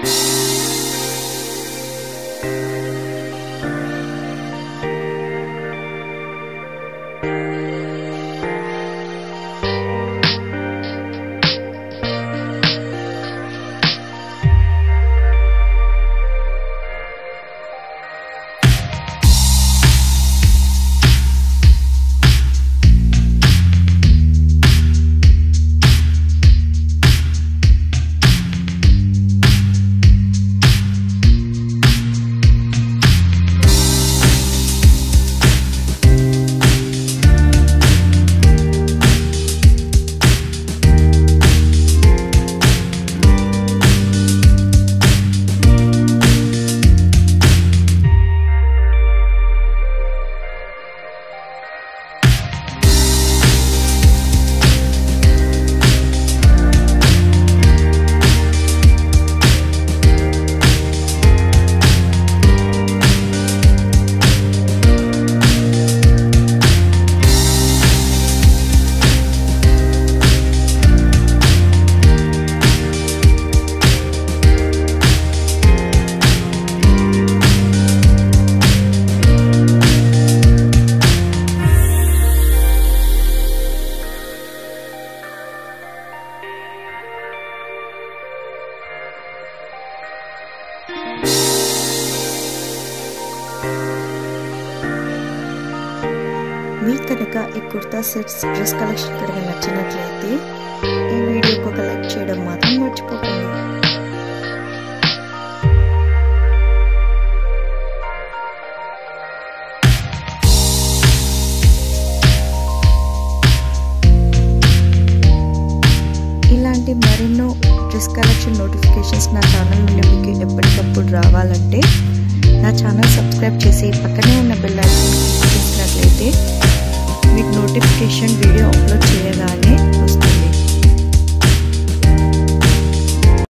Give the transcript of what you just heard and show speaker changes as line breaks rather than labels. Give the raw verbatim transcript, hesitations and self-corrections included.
మీకు కనుక ఈ కుర్తా సెట్స్ డ్రెస్ కలెక్షన్ కనుక నచ్చినట్లయితే ఈ వీడియోకి ఒక లైక్ చేయడం మాత్రం మర్చిపోకండి. ఇలాంటి మరెన్నో డ్రెస్ కలెక్షన్ నోటిఫికేషన్స్ నా ఛానల్ నుండి మీకు ఎప్పటికప్పుడు రావాలంటే నా ఛానల్ సబ్స్క్రైబ్ చేసి పక్కనే ఉన్న బెల్ ఐకాన్ క్లిక్ చేసినట్లయితే మీకు నోటిఫికేషన్ వీడియో అప్లోడ్ చేయగానే వస్తుంది.